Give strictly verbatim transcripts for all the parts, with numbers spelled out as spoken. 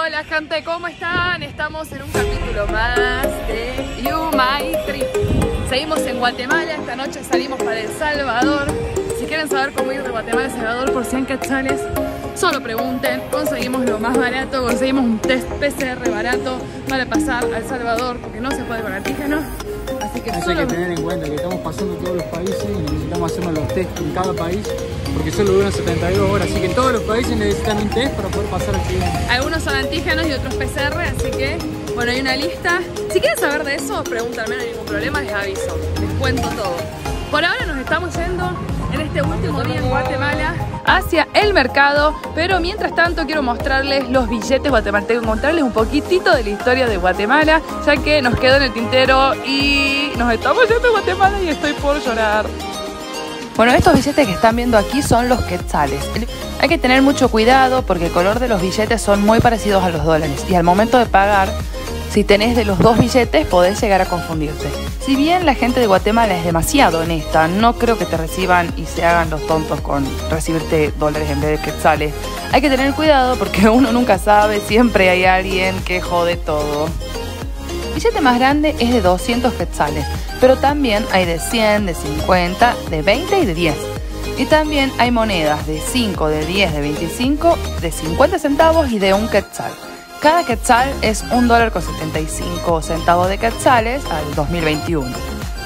Hola gente, ¿cómo están? Estamos en un capítulo más de You My Trip. Seguimos en Guatemala, esta noche salimos para El Salvador. Si quieren saber cómo ir de Guatemala a El Salvador por cien quetzales, solo pregunten. Conseguimos lo más barato, conseguimos un test P C R barato para pasar a El Salvador, porque no se puede con antígeno. Así que Eso solo... hay que tener en cuenta que estamos pasando todos los países y necesitamos hacernos los test en cada país, porque solo duran setenta y dos horas, así que en todos los países necesitan un test para poder pasar al siguiente. Algunos son antígenos y otros P C R, así que, bueno, hay una lista. Si quieren saber de eso, pregúntenme, no hay ningún problema, les aviso, les cuento todo. Por ahora nos estamos yendo en este último día en Guatemala hacia el mercado, pero mientras tanto quiero mostrarles los billetes guatemaltecos, contarles un poquitito de la historia de Guatemala, ya que nos quedó en el tintero y nos estamos yendo a Guatemala y estoy por llorar. Bueno, estos billetes que están viendo aquí son los quetzales. Hay que tener mucho cuidado porque el color de los billetes son muy parecidos a los dólares y al momento de pagar, si tenés de los dos billetes podés llegar a confundirte. Si bien la gente de Guatemala es demasiado honesta, no creo que te reciban y se hagan los tontos con recibirte dólares en vez de quetzales. Hay que tener cuidado porque uno nunca sabe, siempre hay alguien que jode todo. El billete más grande es de doscientos quetzales, pero también hay de cien, de cincuenta, de veinte y de diez. Y también hay monedas de cinco, de diez, de veinticinco, de cincuenta centavos y de un quetzal. Cada quetzal es un dólar con setenta y cinco centavos de quetzales al dos mil veintiuno.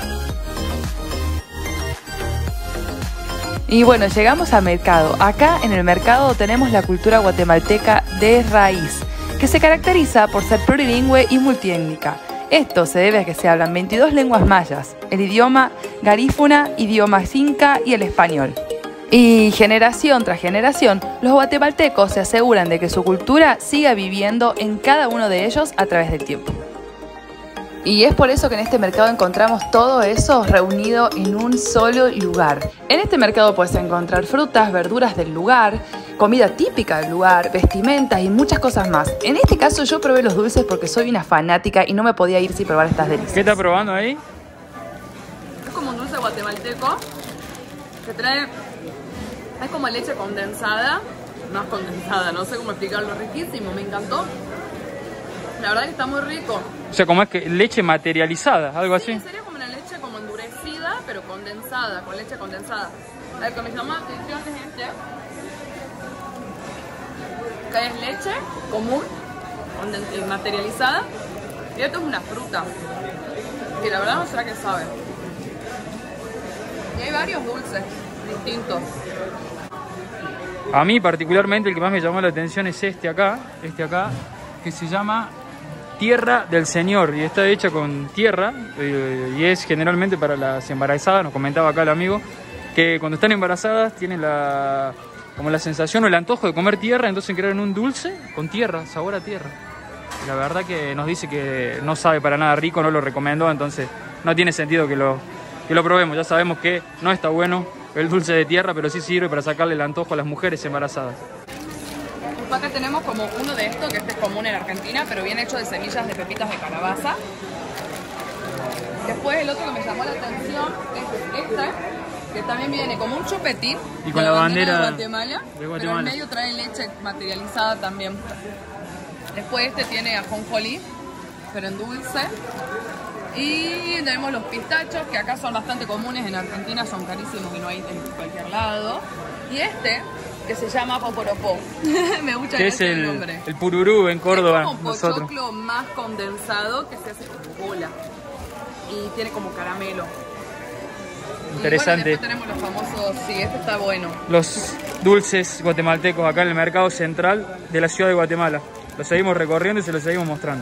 Y bueno, llegamos al mercado. Acá en el mercado tenemos la cultura guatemalteca de raíz, que se caracteriza por ser plurilingüe y multiétnica. Esto se debe a que se hablan veintidós lenguas mayas, el idioma garífuna, idioma xinca y el español. Y generación tras generación, los guatemaltecos se aseguran de que su cultura siga viviendo en cada uno de ellos a través del tiempo. Y es por eso que en este mercado encontramos todo eso reunido en un solo lugar. En este mercado puedes encontrar frutas, verduras del lugar, comida típica del lugar, vestimentas y muchas cosas más. En este caso yo probé los dulces porque soy una fanática y no me podía ir sin probar estas delicias. ¿Qué está probando ahí? Es como un dulce guatemalteco que trae... Es como leche condensada, más condensada, no sé cómo explicarlo, riquísimo, me encantó. La verdad que está muy rico. O sea, como es que leche materializada, algo sí, así. Sería como una leche como endurecida, pero condensada, con leche condensada. Lo que me llamó la atención es este, que es leche común, materializada, y esto es una fruta, que la verdad no sé a qué sabe. Y hay varios dulces distintos. A mí particularmente el que más me llamó la atención es este acá, este acá, que se llama Tierra del Señor y está hecha con tierra eh, y es generalmente para las embarazadas. Nos comentaba acá el amigo que cuando están embarazadas tienen la, como la sensación o el antojo de comer tierra, entonces crearon un dulce con tierra, sabor a tierra. La verdad que nos dice que no sabe para nada rico, no lo recomendó, entonces no tiene sentido que lo, que lo probemos. Ya sabemos que no está bueno el dulce de tierra, pero sí sirve para sacarle el antojo a las mujeres embarazadas. Acá tenemos como uno de estos, que este es común en Argentina, pero viene hecho de semillas de pepitas de calabaza. Después el otro que me llamó la atención es este, que también viene como un chupetín y con la, la bandera, bandera de, Guatemala, de Guatemala, pero en medio trae leche materializada también. Después este tiene ajonjolí, pero en dulce. Y tenemos los pistachos, que acá son bastante comunes, en Argentina son carísimos y no hay en cualquier lado. Y este, que se llama poporopó. Me gusta que es el, el nombre. El pururú en Córdoba. Es como nosotros. pochoclo más condensado, que se hace como bola. Y tiene como caramelo. Interesante. Y bueno, después tenemos los famosos, sí, este está bueno. Los dulces guatemaltecos acá en el mercado central de la ciudad de Guatemala. Los seguimos recorriendo y se los seguimos mostrando.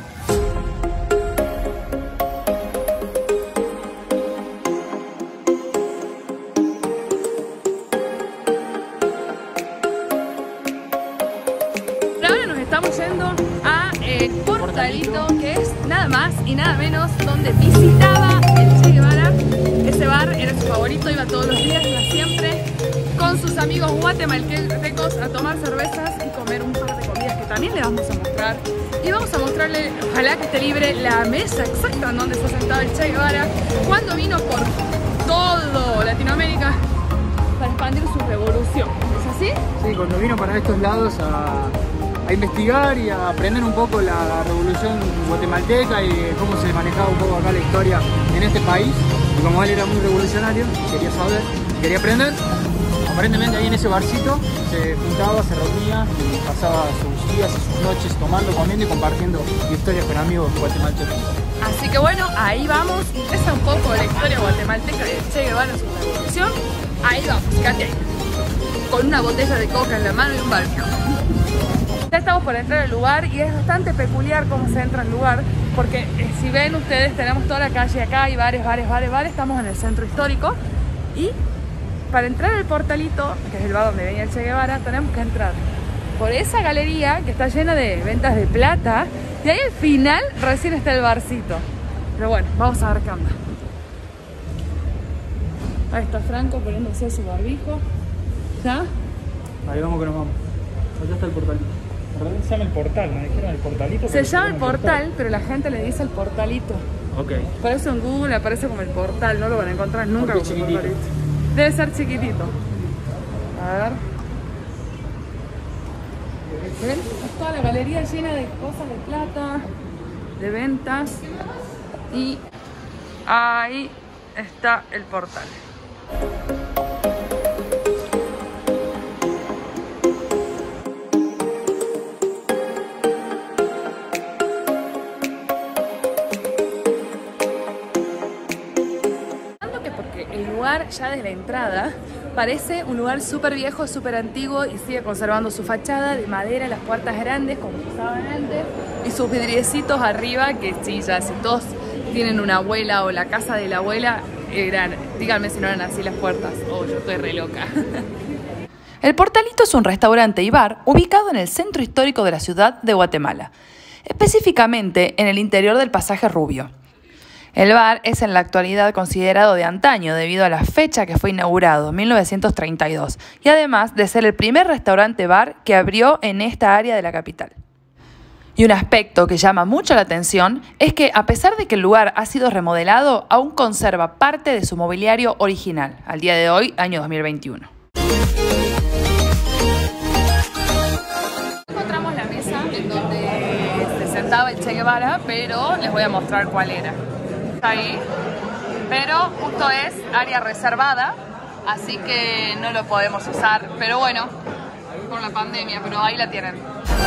Estamos yendo a el Portalito, que es nada más y nada menos donde visitaba el Che Guevara. Ese bar era su favorito, iba todos los días, iba siempre con sus amigos guatemaltecos a tomar cervezas y comer un par de comidas que también le vamos a mostrar. Y vamos a mostrarle, ojalá que esté libre, la mesa exacta en donde se sentaba el Che Guevara cuando vino por todo Latinoamérica para expandir su revolución. ¿Es así? Sí, cuando vino para estos lados a a investigar y a aprender un poco la revolución guatemalteca y cómo se manejaba un poco acá la historia en este país. Y como él era muy revolucionario, quería saber, quería aprender. Aparentemente ahí en ese barcito se juntaba, se reunía y pasaba sus días y sus noches tomando, comiendo y compartiendo historias con amigos guatemaltecos. Así que bueno, ahí vamos. Empieza un poco la historia guatemalteca de Che Guevara en su revolución. Ahí vamos, quédate ahí. Con una botella de coca en la mano y un barbijo. Ya estamos por entrar al lugar y es bastante peculiar cómo se entra al lugar, porque eh, si ven ustedes tenemos toda la calle acá y bares, bares, bares, bares, estamos en el centro histórico y para entrar al portalito, que es el bar donde venía el Che Guevara, tenemos que entrar por esa galería que está llena de ventas de plata y ahí al final recién está el barcito. Pero bueno, vamos a ver qué onda. Ahí está Franco poniéndose su barbijo. ¿Ya? Ahí vamos que nos vamos. Allá está el portalito. Se llama el portal, me dijeron el portalito. Se llama el portal, pero la gente le dice el portalito. Ok. Por eso en Google aparece como el portal, no lo van a encontrar nunca como el portalito. Debe ser chiquitito. A ver. ¿Ven? Es toda la galería llena de cosas de plata, de ventas. Y ahí está el portal. Ya desde la entrada parece un lugar súper viejo, súper antiguo y sigue conservando su fachada de madera, las puertas grandes como se usaban antes y sus vidriecitos arriba que sí, ya si todos tienen una abuela o la casa de la abuela, eran, díganme si no eran así las puertas. Oh, yo estoy re loca. El Portalito es un restaurante y bar ubicado en el centro histórico de la ciudad de Guatemala, específicamente en el interior del Pasaje Rubio. El bar es en la actualidad considerado de antaño debido a la fecha que fue inaugurado, mil novecientos treinta y dos, y además de ser el primer restaurante-bar que abrió en esta área de la capital. Y un aspecto que llama mucho la atención es que, a pesar de que el lugar ha sido remodelado, aún conserva parte de su mobiliario original, al día de hoy, año dos mil veintiuno. Encontramos la mesa en donde se sentaba el Che Guevara, pero les voy a mostrar cuál era. Ahí, pero justo es área reservada, así que no lo podemos usar, pero bueno, por la pandemia, pero ahí la tienen.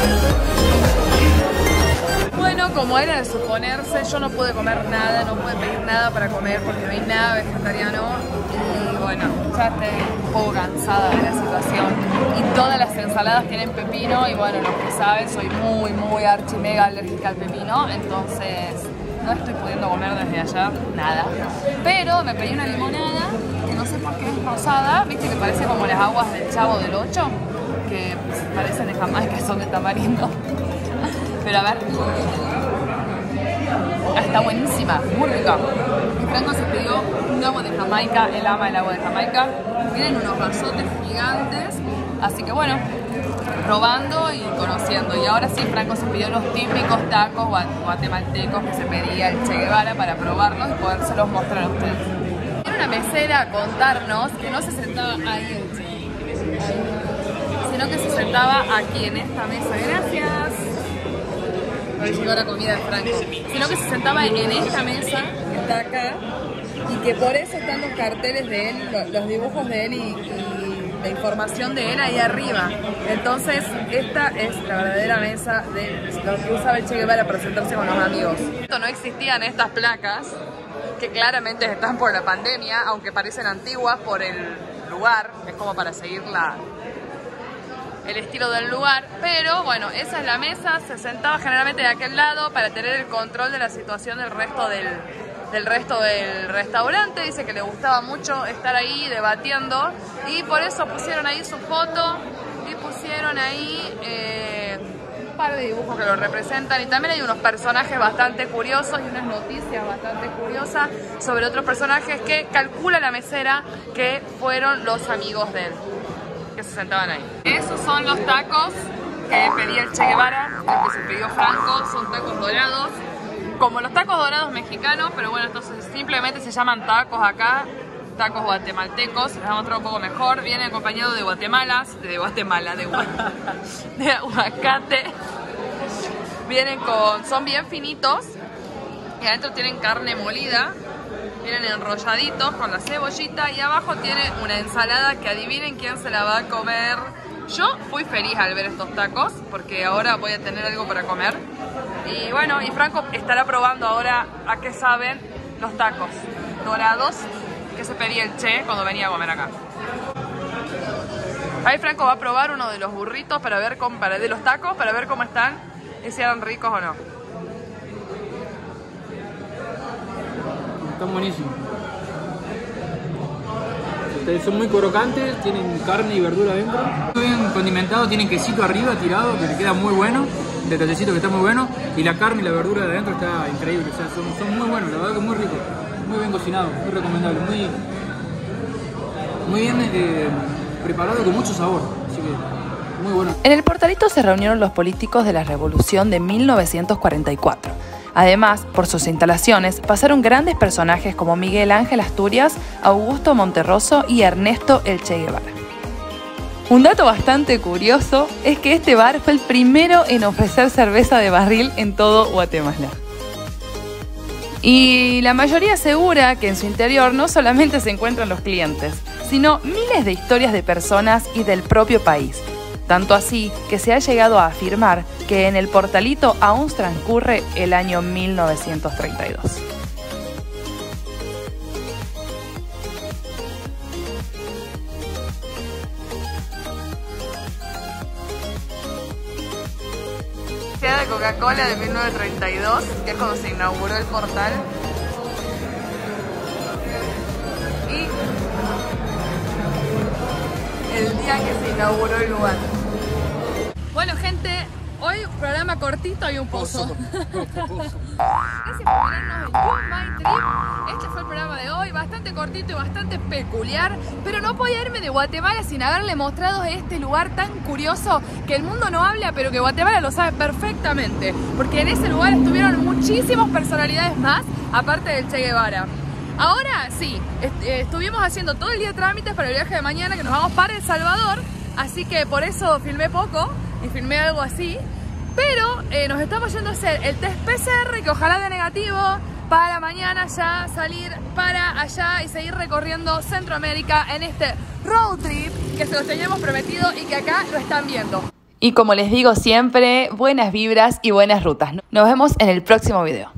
Bueno, como era de suponerse, yo no pude comer nada, no pude pedir nada para comer porque no hay nada vegetariano y bueno, ya estoy un poco cansada de la situación y todas las ensaladas tienen pepino y bueno, los que saben, soy muy, muy archi mega alérgica al pepino, entonces no estoy pudiendo comer desde allá nada, pero me pedí una limonada que no sé por qué es rosada, viste que parece como las aguas del Chavo del Ocho, que parecen de Jamaica, que son de tamarindo. Pero a ver, está buenísima, muy rica. Mi Franco se pidió un agua de Jamaica, él ama el agua de Jamaica. Tienen unos vasotes gigantes, así que bueno, probando y conociendo. Y ahora sí, Franco se pidió los típicos tacos guatemaltecos que se pedía el Che Guevara para probarlos y podérselos mostrar a ustedes. Tiene una mesera a contarnos que no se sentaba ahí el Che, sino que se sentaba aquí en esta mesa. Gracias. Ahora llegó la comida de Franco. Sino que se sentaba en esta mesa que está acá y que por eso están los carteles de él, los dibujos de él y, y la información de él ahí arriba. Entonces esta es la verdadera mesa de lo que usaba el Che Guevara para sentarse con los amigos. No existían estas placas que claramente están por la pandemia, aunque parecen antiguas por el lugar, es como para seguir la... el estilo del lugar, pero bueno, esa es la mesa, se sentaba generalmente de aquel lado para tener el control de la situación del resto del, del resto del restaurante. Dice que le gustaba mucho estar ahí debatiendo y por eso pusieron ahí su foto y pusieron ahí eh, un par de dibujos que lo representan y también hay unos personajes bastante curiosos y unas noticias bastante curiosas sobre otros personajes que calcula la mesera que fueron los amigos de él, que se sentaban ahí. Esos son los tacos que pedía el Che Guevara, el que se pidió Franco, son tacos dorados, como los tacos dorados mexicanos, pero bueno, estos simplemente se llaman tacos acá, tacos guatemaltecos. Les voy a mostrar un poco mejor. Viene acompañado de guatemalas, de Guatemala, de, gua de aguacate. Vienen con, son bien finitos y adentro tienen carne molida. Vienen enrolladitos con la cebollita y abajo tiene una ensalada que adivinen quién se la va a comer. Yo fui feliz al ver estos tacos porque ahora voy a tener algo para comer. Y bueno, y Franco estará probando ahora a qué saben los tacos dorados que se pedía el Che cuando venía a comer acá. Ahí Franco va a probar uno de los burritos para ver cómo, para, de los tacos para ver cómo están y si eran ricos o no. Están buenísimos. Son muy crocantes, tienen carne y verdura adentro. Muy bien condimentado, tienen quesito arriba tirado que le queda muy bueno. Un detallecito que está muy bueno. Y la carne y la verdura de adentro está increíble. O sea, son, son muy buenos, la verdad que muy ricos. Muy bien cocinados, muy recomendable. Muy, muy bien eh, preparado con mucho sabor. Así que muy bueno. En el Portalito se reunieron los políticos de la Revolución de mil novecientos cuarenta y cuatro. Además, por sus instalaciones pasaron grandes personajes como Miguel Ángel Asturias, Augusto Monterroso y Ernesto El Che Guevara. Un dato bastante curioso es que este bar fue el primero en ofrecer cerveza de barril en todo Guatemala. Y la mayoría asegura que en su interior no solamente se encuentran los clientes, sino miles de historias de personas y del propio país. Tanto así que se ha llegado a afirmar que en el Portalito aún transcurre el año mil novecientos treinta y dos. De Coca-Cola de mil novecientos treinta y dos, que es cuando se inauguró el portal. Y el día que se inauguró el lugar. Bueno, gente, hoy programa cortito y un pozo. Gracias por vernos en You My Trip. Este fue el programa de hoy, bastante cortito y bastante peculiar, pero no podía irme de Guatemala sin haberle mostrado este lugar tan curioso que el mundo no habla, pero que Guatemala lo sabe perfectamente, porque en ese lugar estuvieron muchísimas personalidades más, aparte del Che Guevara. Ahora sí, est estuvimos haciendo todo el día trámites para el viaje de mañana, que nos vamos para El Salvador, así que por eso filmé poco y filmé algo así, pero eh, nos estamos yendo a hacer el test P C R, que ojalá dé negativo, para mañana ya salir para allá y seguir recorriendo Centroamérica en este road trip que se los teníamos prometido y que acá lo están viendo. Y como les digo siempre, buenas vibras y buenas rutas. Nos vemos en el próximo video.